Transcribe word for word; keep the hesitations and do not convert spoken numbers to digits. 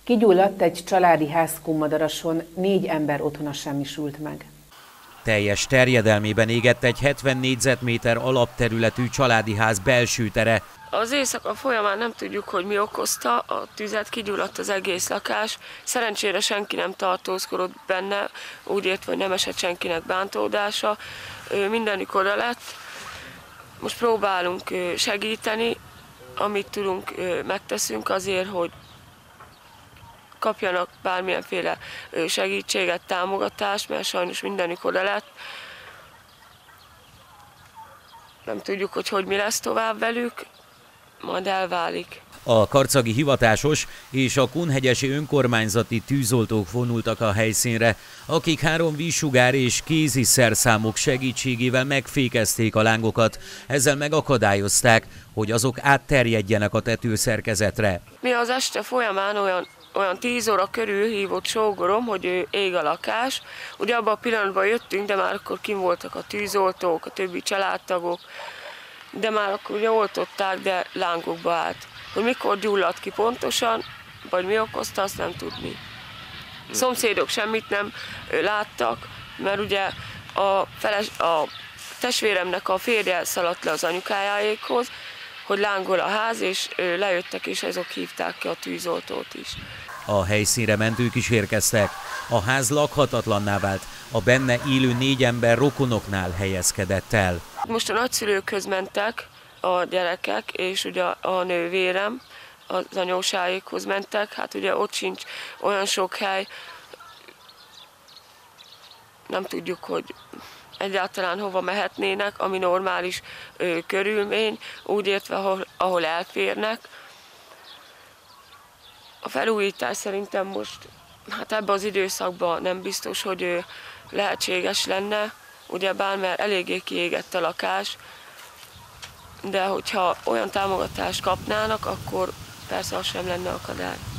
Kigyulladt egy családi ház Kunmadarason, négy ember otthona semmisült meg. Teljes terjedelmében égett egy hetven négyzetméter alapterületű családi ház belső tere. Az éjszaka folyamán nem tudjuk, hogy mi okozta a tüzet, kigyulladt az egész lakás. Szerencsére senki nem tartózkodott benne, úgy értve, hogy nem esett senkinek bántódása. Mindenük oda lett. Most próbálunk segíteni, amit tudunk, megteszünk azért, hogy kapjanak bármilyenféle segítséget, támogatást, mert sajnos mindenük oda lett. Nem tudjuk, hogy hogy mi lesz tovább velük, majd elválik. A karcagi hivatásos és a kunhegyesi önkormányzati tűzoltók vonultak a helyszínre, akik három vízsugár és kézi szerszámok segítségével megfékezték a lángokat, ezzel megakadályozták, hogy azok átterjedjenek a tetőszerkezetre. Mi az este folyamán olyan olyan tíz óra körül hívott sógorom, hogy ég a lakás. Ugye abban a pillanatban jöttünk, de már akkor kim voltak a tűzoltók, a többi családtagok, de már akkor ugye oltották, de lángokba állt. Hogy mikor gyulladt ki pontosan, vagy mi okozta, azt nem tudni. A szomszédok semmit nem láttak, mert ugye a, feles, a testvéremnek a férje szaladt le az anyukájáékhoz, hogy lángol a ház, és lejöttek, és azok hívták ki a tűzoltót is. A helyszínre mentők is érkeztek. A ház lakhatatlanná vált, a benne élő négy ember rokonoknál helyezkedett el. Most a nagyszülőkhöz mentek a gyerekek, és ugye a nővérem az anyósáékhoz mentek, hát ugye ott sincs olyan sok hely, nem tudjuk, hogy egyáltalán hova mehetnének, ami normális ö, körülmény, úgy értve, ahol, ahol elférnek. A felújítás szerintem most, hát ebben az időszakban nem biztos, hogy ö, lehetséges lenne, ugyebár, mert eléggé kiégett a lakás, de hogyha olyan támogatást kapnának, akkor persze az sem lenne akadály.